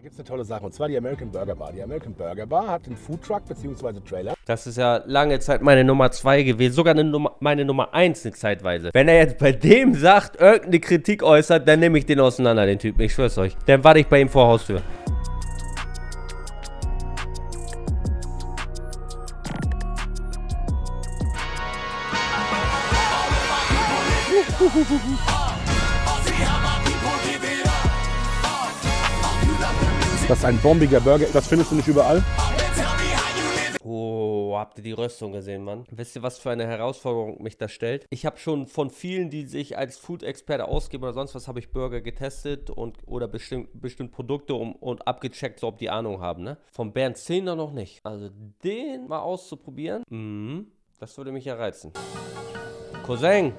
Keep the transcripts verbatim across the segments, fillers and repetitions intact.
Da gibt es eine tolle Sache, und zwar die American Burger Bar. Die American Burger Bar hat einen Foodtruck bzw. Trailer. Das ist ja lange Zeit meine Nummer zwei gewesen, sogar eine Nummer, meine Nummer eins eine Zeitweise. Wenn er jetzt bei dem sagt, irgendeine Kritik äußert, dann nehme ich den auseinander, den Typen, ich schwör's euch. Dann warte ich bei ihm vor Haustür. Das ist ein bombiger Burger, das findest du nicht überall. Oh, habt ihr die Röstung gesehen, Mann? Wisst ihr, was für eine Herausforderung mich das stellt? Ich habe schon von vielen, die sich als Food-Experte ausgeben oder sonst was, habe ich Burger getestet und oder bestimmt, bestimmt Produkte um, und abgecheckt, so ob die Ahnung haben, ne? Von Bernd Zehner noch nicht. Also den mal auszuprobieren, mhm, das würde mich ja reizen. Cousin!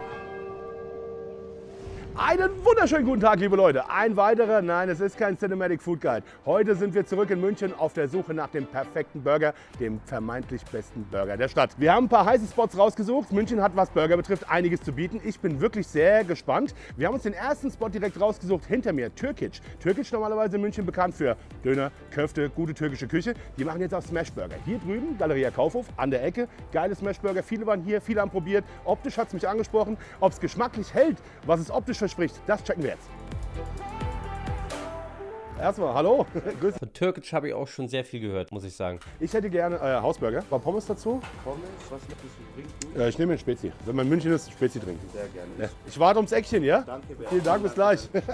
Einen wunderschönen guten Tag, liebe Leute. Ein weiterer, nein, es ist kein Cinematic Food Guide. Heute sind wir zurück in München auf der Suche nach dem perfekten Burger, dem vermeintlich besten Burger der Stadt. Wir haben ein paar heiße Spots rausgesucht. München hat, was Burger betrifft, einiges zu bieten. Ich bin wirklich sehr gespannt. Wir haben uns den ersten Spot direkt rausgesucht, hinter mir, Türkic. Türkic normalerweise in München bekannt für Döner, Köfte, gute türkische Küche. Die machen jetzt auch Smashburger. Hier drüben, Galeria Kaufhof, an der Ecke, geile Smashburger. Viele waren hier, viele haben probiert. Optisch hat es mich angesprochen. Ob es geschmacklich hält, was es optisch verspricht, das checken wir jetzt. Erstmal, hallo. Grüß. Von Türkic habe ich auch schon sehr viel gehört, muss ich sagen. Ich hätte gerne äh, Hausburger. War Pommes dazu? Pommes, was möchtest du trinken? Äh, ich nehme einen Spezi. Wenn man in München ist, Spezi trinken. Sehr gerne. Ja. Ich warte ums Eckchen, ja? Danke, Bernd. Vielen Dank, bis gleich. Es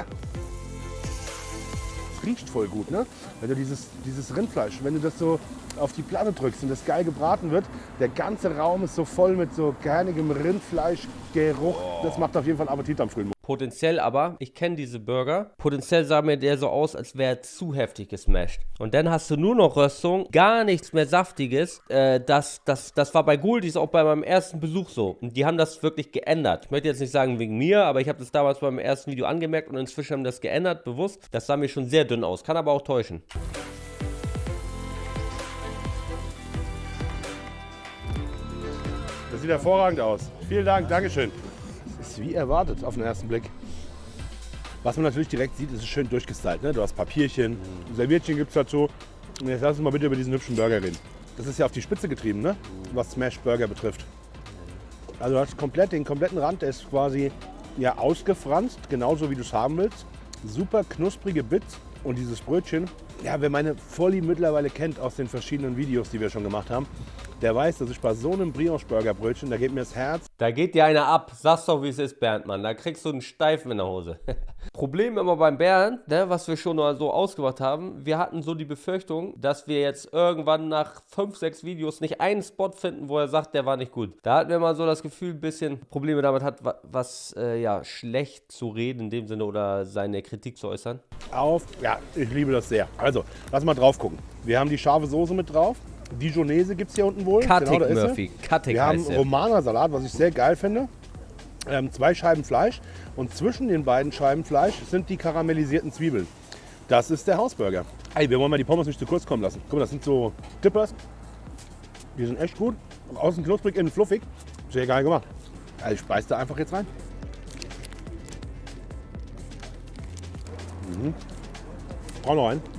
riecht voll gut, ne? Wenn du dieses, dieses Rindfleisch, wenn du das so auf die Platte drückst und das geil gebraten wird, der ganze Raum ist so voll mit so kernigem Rindfleischgeruch. Oh. Das macht auf jeden Fall Appetit am frühen Morgen. Potenziell aber, ich kenne diese Burger, potenziell sah mir der so aus, als wäre er zu heftig gesmashed. Und dann hast du nur noch Röstung, gar nichts mehr Saftiges. Äh, das, das, das war bei Goldis auch bei meinem ersten Besuch so. Und die haben das wirklich geändert. Ich möchte jetzt nicht sagen wegen mir, aber ich habe das damals beim ersten Video angemerkt und inzwischen haben das geändert, bewusst. Das sah mir schon sehr dünn aus, kann aber auch täuschen. Das sieht hervorragend aus. Vielen Dank, Dankeschön. Das ist wie erwartet auf den ersten Blick. Was man natürlich direkt sieht, ist es schön durchgestylt. Ne? Du hast Papierchen, mhm. Serviertchen gibt es dazu. Und jetzt lass uns mal bitte über diesen hübschen Burger reden. Das ist ja auf die Spitze getrieben, ne? Was Smash Burger betrifft. Also du hast komplett den kompletten Rand, der ist quasi ja, ausgefranst, genauso wie du es haben willst. Super knusprige Bits und dieses Brötchen. Ja, wer meine Vorlieben mittlerweile kennt aus den verschiedenen Videos, die wir schon gemacht haben, der weiß, dass ich bei so einem Brioche-Burger-Brötchen, da geht mir das Herz. Da geht dir einer ab. Sag's doch, wie es ist, Bernd, Mann. Da kriegst du einen Steifen in der Hose. Problem immer beim Bernd, ne, was wir schon mal so ausgemacht haben, wir hatten so die Befürchtung, dass wir jetzt irgendwann nach fünf, sechs Videos nicht einen Spot finden, wo er sagt, der war nicht gut. Da hatten wir mal so das Gefühl, ein bisschen Probleme damit hat, was äh, ja, schlecht zu reden in dem Sinne oder seine Kritik zu äußern. Auf, ja, ich liebe das sehr. Also, lass mal drauf gucken. Wir haben die scharfe Soße mit drauf. Dijonese gibt es hier unten wohl. Cutting, genau, da Murphy. Cutting Wir haben heißt der. Romana-Salat, was ich sehr geil finde. Ähm, zwei Scheiben Fleisch und zwischen den beiden Scheiben Fleisch sind die karamellisierten Zwiebeln. Das ist der Hausburger. Ey, wir wollen mal die Pommes nicht zu kurz kommen lassen. Guck mal, das sind so Dippers. Die sind echt gut. Außen knusprig, innen fluffig. Sehr geil gemacht. Also ich beiß da einfach jetzt rein. Mhm. Auch noch ein.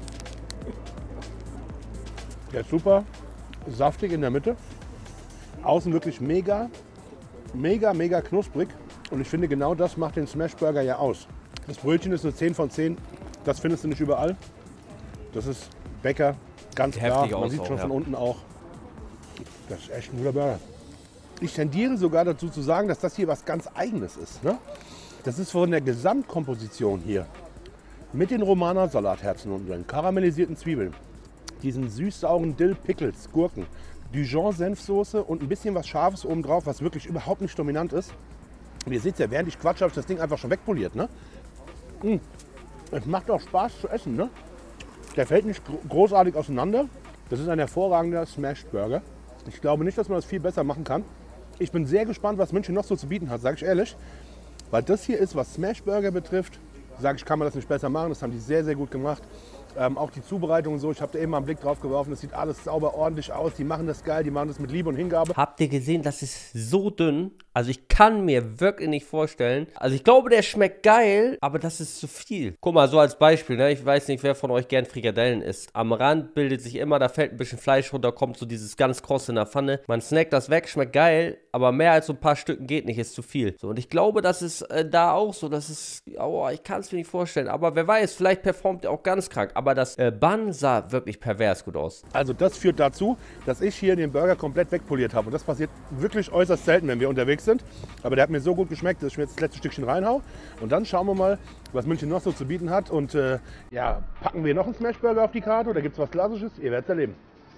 Der ist super saftig in der Mitte. Außen wirklich mega, mega, mega knusprig. Und ich finde, genau das macht den Smashburger ja aus. Das Brötchen ist eine zehn von zehn. Das findest du nicht überall. Das ist Bäcker, ganz klar. Man sieht schon von unten auch. Das ist echt ein guter Burger. Ich tendiere sogar dazu zu sagen, dass das hier was ganz Eigenes ist. Ne? Das ist von der Gesamtkomposition hier. Mit den Romana-Salatherzen unten drin, karamellisierten Zwiebeln, diesen süß-sauren Dill-Pickles, Gurken, Dijon-Senfsoße und ein bisschen was Scharfes oben drauf, was wirklich überhaupt nicht dominant ist. Und ihr seht ja, während ich quatsche, habe ich das Ding einfach schon wegpoliert. Ne? Mm. Es macht auch Spaß zu essen. Ne? Der fällt nicht großartig auseinander. Das ist ein hervorragender Smash-Burger. Ich glaube nicht, dass man das viel besser machen kann. Ich bin sehr gespannt, was München noch so zu bieten hat, sage ich ehrlich. Weil das hier ist, was Smash-Burger betrifft, sage ich, kann man das nicht besser machen. Das haben die sehr, sehr gut gemacht. Ähm, auch die Zubereitung und so, ich habe da eben mal einen Blick drauf geworfen, das sieht alles sauber, ordentlich aus. Die machen das geil, die machen das mit Liebe und Hingabe. Habt ihr gesehen, das ist so dünn? Also ich kann mir wirklich nicht vorstellen. Also ich glaube, der schmeckt geil, aber das ist zu viel. Guck mal, so als Beispiel, ne? Ich weiß nicht, wer von euch gern Frikadellen isst. Am Rand bildet sich immer, da fällt ein bisschen Fleisch runter, kommt so dieses ganz kross in der Pfanne. Man snackt das weg, schmeckt geil, aber mehr als so ein paar Stücken geht nicht, ist zu viel. So, und ich glaube, das ist äh, da auch so, das ist, oh, ich kann es mir nicht vorstellen. Aber wer weiß, vielleicht performt er auch ganz krank. Aber das äh, Bun sah wirklich pervers gut aus. Also das führt dazu, dass ich hier den Burger komplett wegpoliert habe. Und das passiert wirklich äußerst selten, wenn wir unterwegs sind. Aber der hat mir so gut geschmeckt, dass ich mir jetzt das letzte Stückchen reinhau. Und dann schauen wir mal, was München noch so zu bieten hat. Und äh, ja, packen wir noch einen Smashburger auf die Karte oder gibt es was Klassisches? Ihr werdet es erleben.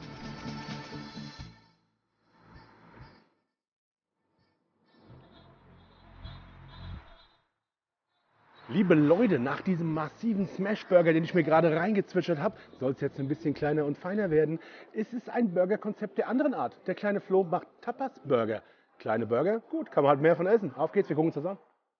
Liebe Leute, nach diesem massiven Smashburger, den ich mir gerade reingezwitschert habe, soll es jetzt ein bisschen kleiner und feiner werden. Es ist ein Burgerkonzept der anderen Art. Der kleine Flo macht Tapas-Burger. Kleine Burger, gut, kann man halt mehr von essen. Auf geht's, wir gucken zusammen.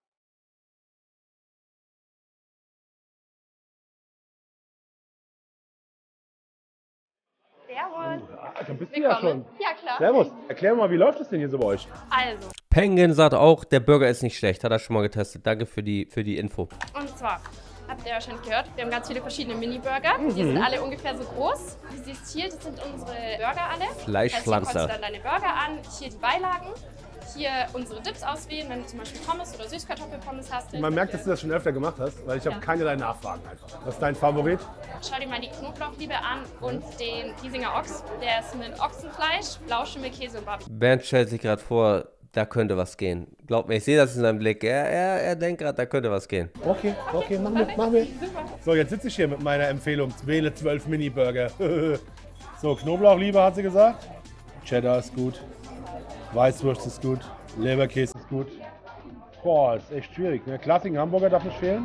Servus. Ah, dann bist du ja schon. Ja, klar. Servus. Erklär mal, wie läuft es denn hier so bei euch? Also, Penguin sagt auch, der Burger ist nicht schlecht. Hat er schon mal getestet. Danke für die, für die Info. und zwar, habt ihr wahrscheinlich gehört, wir haben ganz viele verschiedene Mini-Burger. Die sind alle ungefähr so groß. Du siehst hier, das sind unsere Burger alle. Fleischpflanzer. Das heißt, hier kommst du dann deine Burger an, hier die Beilagen. Hier unsere Dips auswählen, wenn du zum Beispiel Pommes oder Süßkartoffelpommes hast. Man merkt, dass du das schon öfter gemacht hast, weil ich habe Ja. keinerlei Nachfragen einfach. Was ist dein Favorit? Schau dir mal die Knoblauchliebe an und den Giesinger Ochs. Der ist mit Ochsenfleisch, Blauschimmel, Käse und Barbecue. Bernd stellt sich gerade vor, da könnte was gehen. Glaubt mir, ich sehe das in seinem Blick. Er, er, er denkt gerade, da könnte was gehen. Okay, okay, machen wir, machen wir. So, jetzt sitze ich hier mit meiner Empfehlung. Wähle zwölf Mini-Burger. So, Knoblauchliebe hat sie gesagt. Cheddar ist gut. Weißwurst ist gut. Leberkäse ist gut. Boah, ist echt schwierig. Ne? Klassischen Hamburger darf nicht fehlen.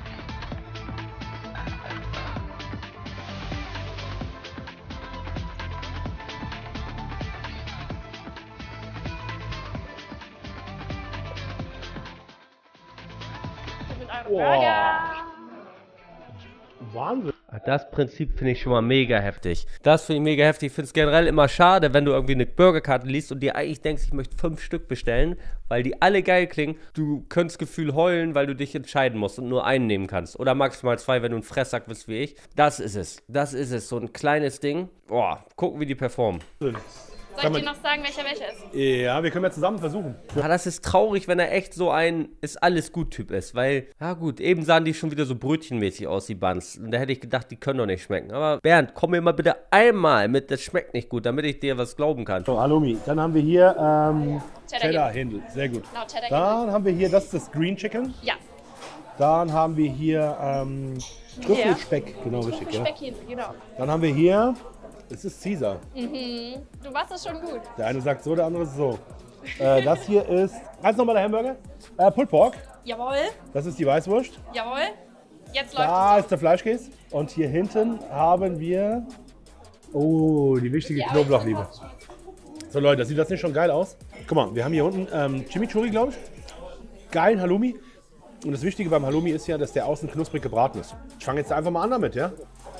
Mit eurem Boah. Burger. Wahnsinn. Das Prinzip finde ich schon mal mega heftig. Das finde ich mega heftig. Ich finde es generell immer schade, wenn du irgendwie eine Burgerkarte liest und dir eigentlich denkst, ich möchte fünf Stück bestellen, weil die alle geil klingen. Du könntest Gefühl heulen, weil du dich entscheiden musst und nur einen nehmen kannst. Oder maximal zwei, wenn du ein Fresssack bist wie ich. Das ist es. Das ist es. So ein kleines Ding. Boah, gucken, wie die performen. Soll ich dir noch sagen, welcher welcher ist? Ja, wir können ja zusammen versuchen. Ja, das ist traurig, wenn er echt so ein ist alles gut Typ ist, weil, ja gut, eben sahen die schon wieder so brötchenmäßig aus, die Buns. Und da hätte ich gedacht, die können doch nicht schmecken. Aber Bernd, komm mir mal bitte einmal mit, das schmeckt nicht gut, damit ich dir was glauben kann. So, Halloumi. Dann haben wir hier ähm, Cheddar Cheddar-Händel. Sehr gut. Genau, Cheddar Dann haben wir hier, das ist das Green Chicken. Ja. Dann haben wir hier ähm, Trüffelspeck. Genau, richtig. Ja. Speckkäse, genau. Dann haben wir hier, es ist Caesar. Du machst das schon gut. Der eine sagt so, der andere so. Äh, das hier ist ganz normaler Hamburger. Äh, Pulled Pork. Jawohl, Das ist die Weißwurst. jawohl. Jetzt läuft Da es. ist der Fleischkäse. Und hier hinten haben wir, oh, die wichtige Ja, aber jetzt Knoblauchliebe. So Leute, sieht das nicht schon geil aus? Guck mal, wir haben hier unten ähm, Chimichurri, glaube ich. Geilen Halloumi. Und das Wichtige beim Halloumi ist ja, dass der außen knusprig gebraten ist. Ich fange jetzt einfach mal an damit, ja?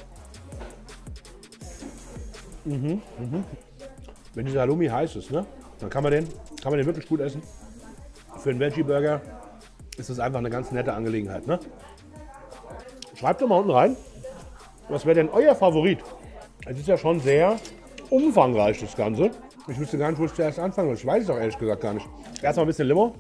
Mhm, mhm. Wenn dieser Halloumi heiß ist, ne, dann kann man den, kann man den wirklich gut essen. Für einen Veggie-Burger ist das einfach eine ganz nette Angelegenheit, ne? Schreibt doch mal unten rein, was wäre denn euer Favorit? Es ist ja schon sehr umfangreich, das Ganze. Ich wüsste gar nicht, wo ich zuerst anfangen soll. Ich weiß es auch ehrlich gesagt gar nicht. Erstmal ein bisschen Limo.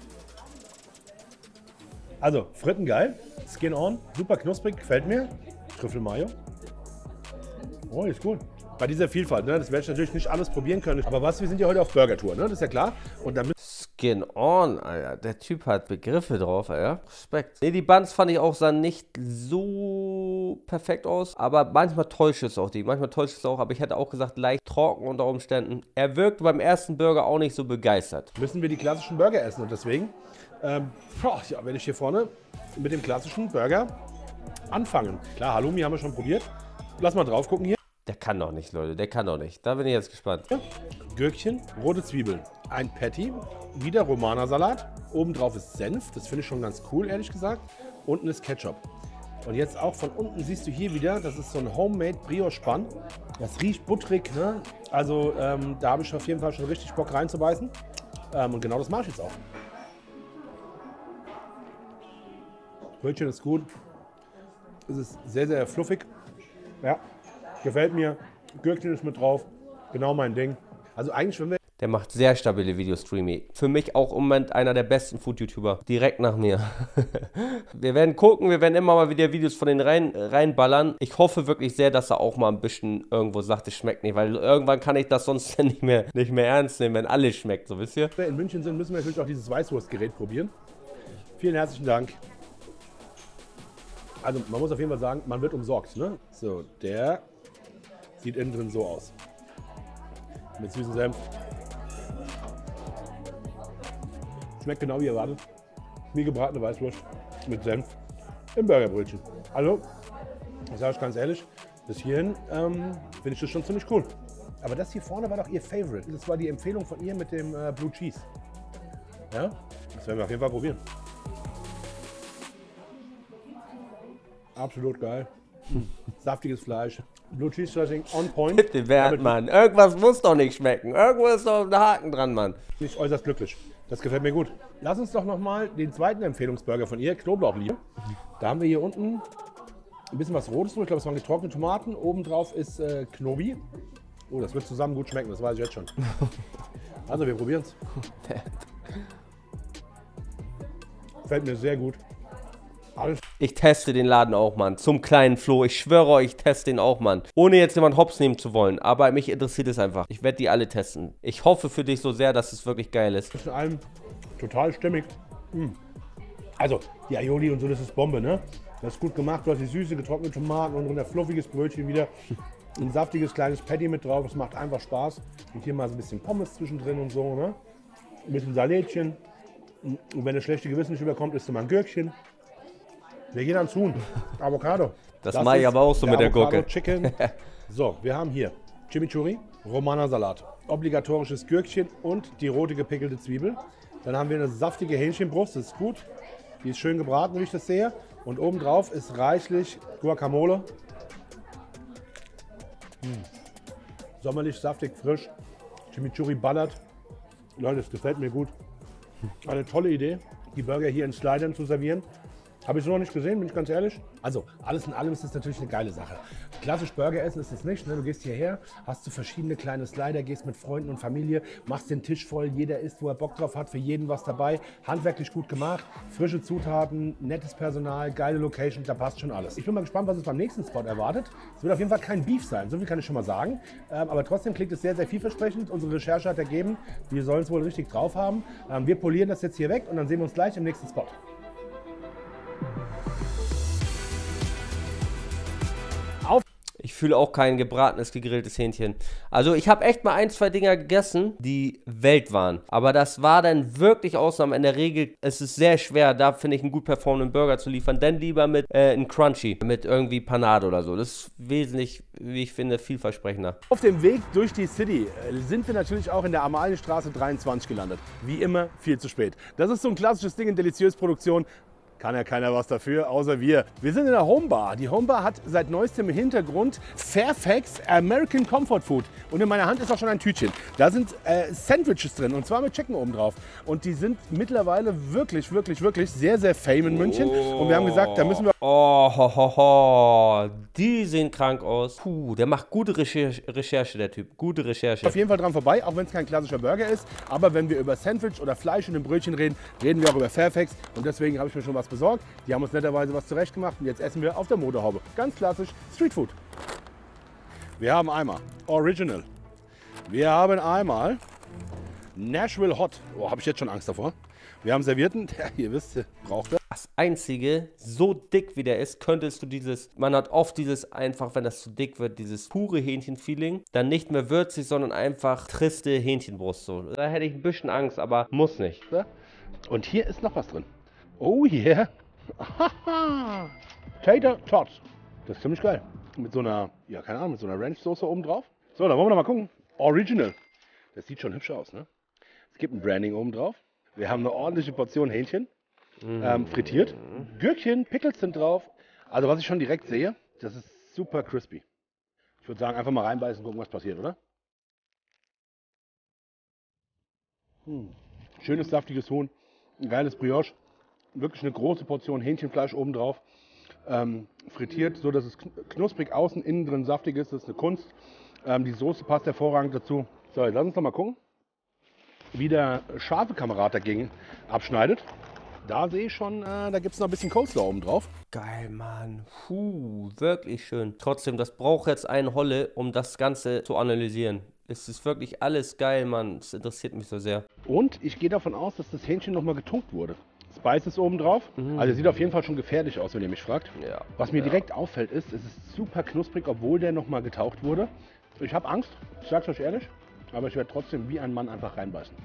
Also, Fritten geil. Skin on. Super knusprig, gefällt mir. Trüffel Mayo. Oh, ist gut. Bei dieser Vielfalt, ne, das werde ich natürlich nicht alles probieren können. Aber was, wir sind ja heute auf Burger-Tour, ne? Das ist ja klar. Und damit Skin on, Alter. Der Typ hat Begriffe drauf, Alter. Respekt. Ne, die Buns fand ich auch, sahen nicht so perfekt aus. Aber manchmal täuscht es auch die. Manchmal täuscht es auch. Aber ich hätte auch gesagt, leicht trocken unter Umständen. Er wirkte beim ersten Burger auch nicht so begeistert. müssen wir die klassischen Burger essen. Und deswegen ähm, boah, ja, werde ich hier vorne mit dem klassischen Burger anfangen. Klar, Halloumi haben wir schon probiert. Lass mal drauf gucken hier. Der kann doch nicht, Leute. Der kann doch nicht. Da bin ich jetzt gespannt. Gürkchen, rote Zwiebeln, ein Patty, wieder Romana-Salat. Obendrauf ist Senf, das finde ich schon ganz cool, ehrlich gesagt. Unten ist Ketchup. Und jetzt auch von unten siehst du hier wieder, das ist so ein Homemade Brioche-Spann. Das riecht butterig, ne? Also ähm, da habe ich auf jeden Fall schon richtig Bock reinzubeißen. Ähm, und genau das mache ich jetzt auch. Brötchen ist gut. Es ist sehr, sehr fluffig. Ja, gefällt mir. Gürkchen ist mit drauf. Genau mein Ding. Also eigentlich, wenn wir... Der macht sehr stabile Videostreamy. Für mich auch im Moment einer der besten Food-YouTuber. Direkt nach mir. Wir werden gucken, wir werden immer mal wieder Videos von denen rein, reinballern. Ich hoffe wirklich sehr, dass er auch mal ein bisschen irgendwo sagt, es schmeckt nicht. Weil irgendwann kann ich das sonst nicht mehr, nicht mehr ernst nehmen, wenn alles schmeckt, so wisst ihr. Wenn wir in München sind, müssen wir natürlich auch dieses Weißwurstgerät probieren. Vielen herzlichen Dank. Also man muss auf jeden Fall sagen, man wird umsorgt. Ne? So, der sieht innen drin so aus. Mit süßen Senf. Schmeckt genau wie erwartet. Wie gebratene Weißwurst mit Senf im Burgerbrötchen. Also, ich sage euch ganz ehrlich, bis hierhin ähm, finde ich das schon ziemlich cool. Aber das hier vorne war doch ihr Favorite. Das war die Empfehlung von ihr mit dem äh, Blue Cheese. Ja, das werden wir auf jeden Fall probieren. Absolut geil. Saftiges Fleisch. Blue Cheese Dressing on point. Bitte, Bernd, Mann. Irgendwas muss doch nicht schmecken. Irgendwo ist doch ein Haken dran, Mann. Bin ich äußerst glücklich. Das gefällt mir gut. Lass uns doch nochmal den zweiten Empfehlungsburger von ihr, Knoblauchliebe. Da haben wir hier unten ein bisschen was Rotes. Ich glaube, es waren getrocknete Tomaten. Obendrauf ist äh, Knobi. Oh, das wird zusammen gut schmecken, das weiß ich jetzt schon. Also, wir probieren es. Gefällt mir sehr gut. Alles. Ich teste den Laden auch, Mann. Zum kleinen Flo. Ich schwöre euch, ich teste den auch, Mann. Ohne jetzt jemand hops nehmen zu wollen. Aber mich interessiert es einfach. Ich werde die alle testen. Ich hoffe für dich so sehr, dass es wirklich geil ist. Zwischen allem total stimmig. Mm. Also, die Aioli und so, das ist Bombe, ne? Das ist gut gemacht. Du hast die süße, getrocknete Tomaten und ein fluffiges Brötchen wieder. Ein saftiges kleines Patty mit drauf. Es macht einfach Spaß. Und hier mal so ein bisschen Pommes zwischendrin und so, ne? Ein bisschen Salätchen. Und wenn das schlechte Gewissen nicht überkommt, isst du mal ein Gürkchen. Wir gehen ans Huhn. Avocado. Das, das mache ich aber auch so mit der Gurke. Chicken. So, wir haben hier Chimichurri, Romana Salat, obligatorisches Gürkchen und die rote gepickelte Zwiebel. Dann haben wir eine saftige Hähnchenbrust, das ist gut. Die ist schön gebraten, wie ich das sehe. Und obendrauf ist reichlich Guacamole. Hm. Sommerlich, saftig, frisch. Chimichurri ballert. Leute, das gefällt mir gut. Eine tolle Idee, die Burger hier in Slidern zu servieren. Habe ich so noch nicht gesehen, bin ich ganz ehrlich. Also, alles in allem ist das natürlich eine geile Sache. Klassisch Burger essen ist es nicht. Ne? Du gehst hierher, hast du verschiedene kleine Slider, gehst mit Freunden und Familie, machst den Tisch voll, jeder isst, wo er Bock drauf hat, für jeden was dabei. Handwerklich gut gemacht, frische Zutaten, nettes Personal, geile Location, da passt schon alles. Ich bin mal gespannt, was es beim nächsten Spot erwartet. Es wird auf jeden Fall kein Beef sein, so viel kann ich schon mal sagen. Ähm, aber trotzdem klingt es sehr, sehr vielversprechend. Unsere Recherche hat ergeben, wir sollen es wohl richtig drauf haben. Ähm, wir polieren das jetzt hier weg und dann sehen wir uns gleich im nächsten Spot. Ich fühle auch kein gebratenes, gegrilltes Hähnchen. Also ich habe echt mal ein, zwei Dinger gegessen, die Welt waren. Aber das war dann wirklich Ausnahme. In der Regel ist es sehr schwer, da finde ich einen gut performenden Burger zu liefern. Dann lieber mit äh, einem Crunchy, mit irgendwie Panade oder so. Das ist wesentlich, wie ich finde, vielversprechender. Auf dem Weg durch die City sind wir natürlich auch in der Amalienstraße dreiundzwanzig gelandet. Wie immer viel zu spät. Das ist so ein klassisches Ding in Deliciös Produktion. Kann ja keiner was dafür, außer wir. Wir sind in der Homebar. Die Homebar hat seit neuestem im Hintergrund Fairfax American Comfort Food. Und in meiner Hand ist auch schon ein Tütchen. Da sind äh, Sandwiches drin und zwar mit Chicken oben drauf. Und die sind mittlerweile wirklich, wirklich, wirklich sehr, sehr fame in München. Oh. Und wir haben gesagt, da müssen wir... Oh, ho, ho, ho. Die sehen krank aus. Puh, der macht gute Recherche, Recherche, der Typ. Gute Recherche. Auf jeden Fall dran vorbei, auch wenn es kein klassischer Burger ist. Aber wenn wir über Sandwich oder Fleisch in einem Brötchen reden, reden wir auch über Fairfax. Und deswegen habe ich mir schon was besorgt. Die haben uns netterweise was zurecht gemacht und jetzt essen wir auf der Modehaube. Ganz klassisch Streetfood. Wir haben einmal Original. Wir haben einmal Nashville Hot. Oh, habe ich jetzt schon Angst davor. Wir haben Servierten. Ja, ihr wisst, braucht er. Das Einzige, so dick wie der ist, könntest du dieses, man hat oft dieses einfach, wenn das zu dick wird, dieses pure Hähnchenfeeling, dann nicht mehr würzig, sondern einfach triste Hähnchenbrust. So. Da hätte ich ein bisschen Angst, aber muss nicht. Und hier ist noch was drin. Oh yeah. Tater Tots. Das ist ziemlich geil. Mit so einer, ja keine Ahnung, mit so einer Ranch-Soße oben drauf. So, dann wollen wir noch mal gucken. Original. Das sieht schon hübsch aus, ne? Es gibt ein Branding oben drauf. Wir haben eine ordentliche Portion Hähnchen. Mm. Ähm, frittiert. Gürkchen, Pickles sind drauf. Also was ich schon direkt sehe, das ist super crispy. Ich würde sagen, einfach mal reinbeißen und gucken, was passiert, oder? Hm. Schönes, saftiges Huhn, ein geiles Brioche, wirklich eine große Portion Hähnchenfleisch obendrauf. Ähm, frittiert, so dass es knusprig außen, innen drin saftig ist. Das ist eine Kunst. Ähm, die Soße passt hervorragend dazu. So, jetzt lass uns doch mal gucken, wie der scharfe Kamerad dagegen abschneidet. Da sehe ich schon, äh, da gibt es noch ein bisschen Coleslaw oben drauf. Geil, Mann. Puh, wirklich schön. Trotzdem, das braucht jetzt einen Holle, um das Ganze zu analysieren. Es ist wirklich alles geil, Mann. Das interessiert mich so sehr. Und ich gehe davon aus, dass das Hähnchen nochmal getunkt wurde. Spices oben drauf. Mhm. Also sieht auf jeden Fall schon gefährlich aus, wenn ihr mich fragt. Ja. Was mir ja. direkt auffällt ist, es ist super knusprig, obwohl der nochmal getaucht wurde. Ich habe Angst, ich sag's euch ehrlich, aber ich werde trotzdem wie ein Mann einfach reinbeißen.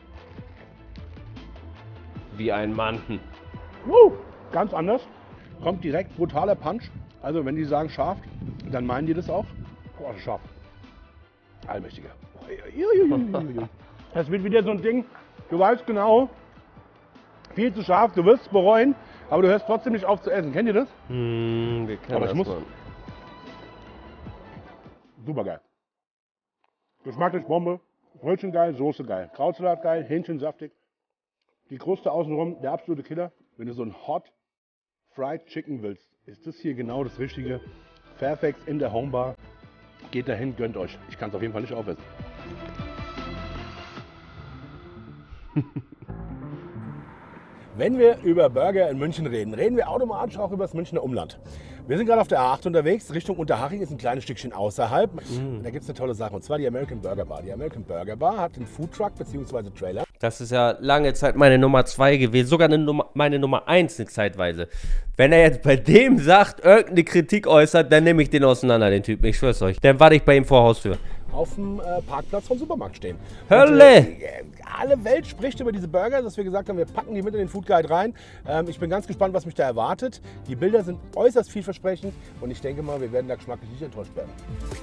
Wie ein Mann. Uh, ganz anders. Kommt direkt brutaler Punch. Also wenn die sagen scharf, dann meinen die das auch. Boah, scharf. Allmächtiger. Das wird wieder so ein Ding, du weißt genau, viel zu scharf, du wirst es bereuen, aber du hörst trotzdem nicht auf zu essen. Kennt ihr das? Hm, wir kennen aber das ich muss. Mann. Super geil. Geschmacklich Bombe, Brötchen geil, Soße geil, Krautsalat geil, Hähnchen saftig. Die Kruste außenrum, der absolute Killer. Wenn du so ein Hot Fried Chicken willst, ist das hier genau das Richtige. Fairfax in der Homebar. Geht dahin, gönnt euch. Ich kann es auf jeden Fall nicht aufessen. Wenn wir über Burger in München reden, reden wir automatisch auch über das Münchner Umland. Wir sind gerade auf der A acht unterwegs, Richtung Unterhaching, ist ein kleines Stückchen außerhalb. Mm. Da gibt es eine tolle Sache, und zwar die American Burger Bar. Die American Burger Bar hat einen Foodtruck bzw. Trailer. Das ist ja lange Zeit meine Nummer zwei gewesen, sogar eine Nummer, meine Nummer eins eine Zeitweise. Wenn er jetzt bei dem sagt, irgendeine Kritik äußert, dann nehme ich den auseinander, den Typen, ich schwör's euch. Dann warte ich bei ihm vor Haustür. Auf dem äh, Parkplatz vom Supermarkt stehen. Hölle! Und, äh, alle Welt spricht über diese Burger, dass wir gesagt haben, wir packen die mit in den Food Guide rein. Ähm, ich bin ganz gespannt, was mich da erwartet. Die Bilder sind äußerst vielversprechend und ich denke mal, wir werden da geschmacklich nicht enttäuscht werden.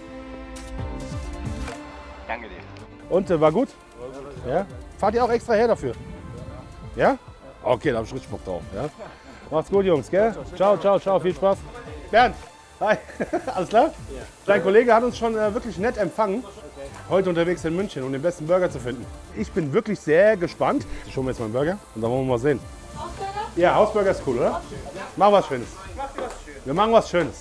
Danke dir. Und, äh, war gut? Ja? Fahrt ihr auch extra her dafür? Ja? Okay, da hab ich richtig Bock drauf. Ja? Macht's gut, Jungs, gell? Ciao, ciao, ciao, viel Spaß. Bernd! Hi, alles klar? Ja. Dein Kollege hat uns schon äh, wirklich nett empfangen, okay. Heute unterwegs in München, um den besten Burger zu finden. Ich bin wirklich sehr gespannt. Ich hole mir jetzt mal einen Burger und dann wollen wir mal sehen. Hausburger? Ja, Hausburger ist cool, oder? Mach was Schönes. Wir machen was Schönes.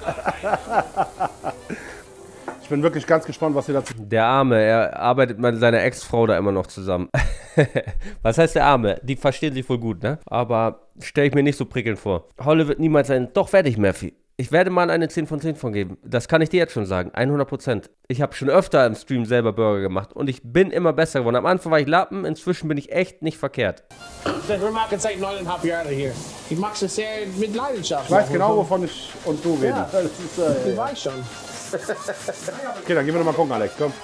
Ich bin wirklich ganz gespannt, was ihr dazu... Der Arme, er arbeitet mit seiner Ex-Frau da immer noch zusammen. Was heißt der Arme? Die verstehen sich wohl gut, ne? Aber stelle ich mir nicht so prickelnd vor. Holle wird niemals sein... Doch, werde ich, Murphy. Ich werde mal eine zehn von zehn von geben. Das kann ich dir jetzt schon sagen. hundert Prozent. Ich habe schon öfter im Stream selber Burger gemacht und ich bin immer besser geworden. Am Anfang war ich Lappen, inzwischen bin ich echt nicht verkehrt. Wir machen seit neuneinhalb Jahren hier. Ich mache es sehr mit Leidenschaft. Ich weiß genau, wovon ich und du reden. Ja, das ist, äh, ich weiß schon. Okay, dann gehen wir noch mal gucken, Alex. Komm.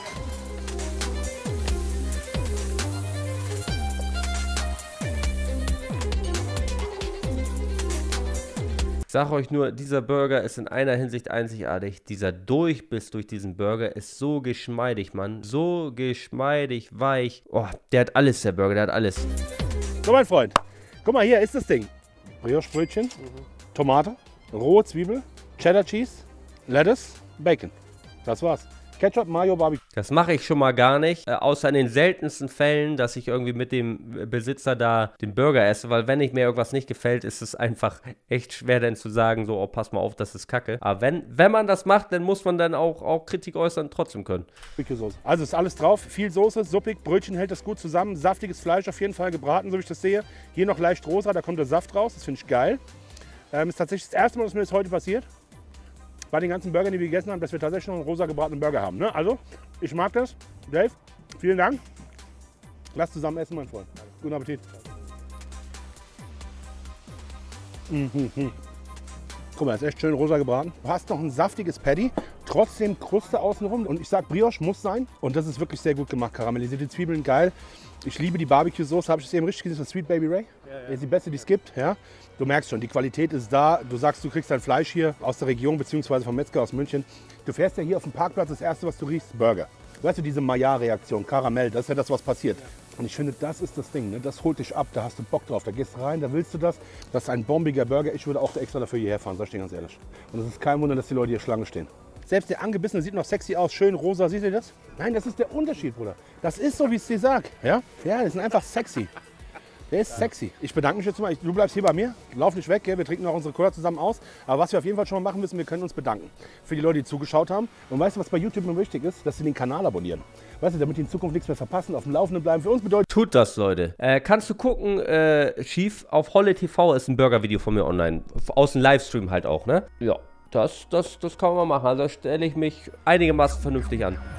Ich sage euch nur, dieser Burger ist in einer Hinsicht einzigartig. Dieser Durchbiss durch diesen Burger ist so geschmeidig, Mann. So geschmeidig, weich. Oh, der hat alles, der Burger, der hat alles. So, mein Freund. Guck mal, hier ist das Ding. Brioche-Brötchen, mhm. Tomate, rohe Zwiebel, Cheddar Cheese, Lettuce, Bacon. Das war's. Ketchup, Mayo, Barbecue. Das mache ich schon mal gar nicht, äh, außer in den seltensten Fällen, dass ich irgendwie mit dem Besitzer da den Burger esse, weil wenn ich mir irgendwas nicht gefällt, ist es einfach echt schwer dann zu sagen, so, oh, pass mal auf, das ist Kacke. Aber wenn, wenn man das macht, dann muss man dann auch, auch Kritik äußern, trotzdem können. Also ist alles drauf, viel Soße, suppig, Brötchen hält das gut zusammen, saftiges Fleisch auf jeden Fall gebraten, so wie ich das sehe. Hier noch leicht rosa, da kommt der Saft raus, das finde ich geil. Ähm, ist tatsächlich das erste Mal, dass mir das heute passiert. Bei den ganzen Burgern, die wir gegessen haben, dass wir tatsächlich noch einen rosa gebratenen Burger haben. Ne? Also, ich mag das. Dave, vielen Dank. Lass zusammen essen, mein Freund. Guten Appetit. Mhm. Guck mal, ist echt schön rosa gebraten. Du hast noch ein saftiges Patty, trotzdem Kruste außenrum. Und ich sag, Brioche muss sein. Und das ist wirklich sehr gut gemacht. Karamellisierte Zwiebeln, geil. Ich liebe die Barbecue-Soße. Habe ich das eben richtig gesehen? Das ist Sweet Baby Ray. Ja, ja. Das ist die beste, die es gibt. Ja? Du merkst schon, die Qualität ist da. Du sagst, du kriegst dein Fleisch hier aus der Region, beziehungsweise vom Metzger aus München. Du fährst ja hier auf dem Parkplatz, das erste, was du riechst, Burger. Weißt du, diese Maillard-Reaktion, Karamell, das ist ja das, was passiert. Und ich finde, das ist das Ding, ne? Das holt dich ab, da hast du Bock drauf, da gehst rein, da willst du das. Das ist ein bombiger Burger, ich würde auch extra dafür hierher fahren, sag ich dir ganz ehrlich. Und es ist kein Wunder, dass die Leute hier Schlange stehen. Selbst der angebissene sieht noch sexy aus, schön rosa, seht ihr das? Nein, das ist der Unterschied, Bruder. Das ist so, wie ich es dir sag. Ja, ja, die sind einfach sexy. Der ist sexy. Ich bedanke mich jetzt mal. Du bleibst hier bei mir. Lauf nicht weg. Wir trinken noch unsere Cola zusammen aus. Aber was wir auf jeden Fall schon mal machen müssen, wir können uns bedanken. Für die Leute, die zugeschaut haben. Und weißt du, was bei YouTube nur wichtig ist? Dass sie den Kanal abonnieren. Weißt du, damit die in Zukunft nichts mehr verpassen, auf dem Laufenden bleiben. Für uns bedeutet... Tut das, Leute. Äh, kannst du gucken, äh, Chief, auf Holle T V ist ein Burger-Video von mir online. Aus dem Livestream halt auch, ne? Ja, das, das, das kann man machen. Also stelle ich mich einigermaßen vernünftig an.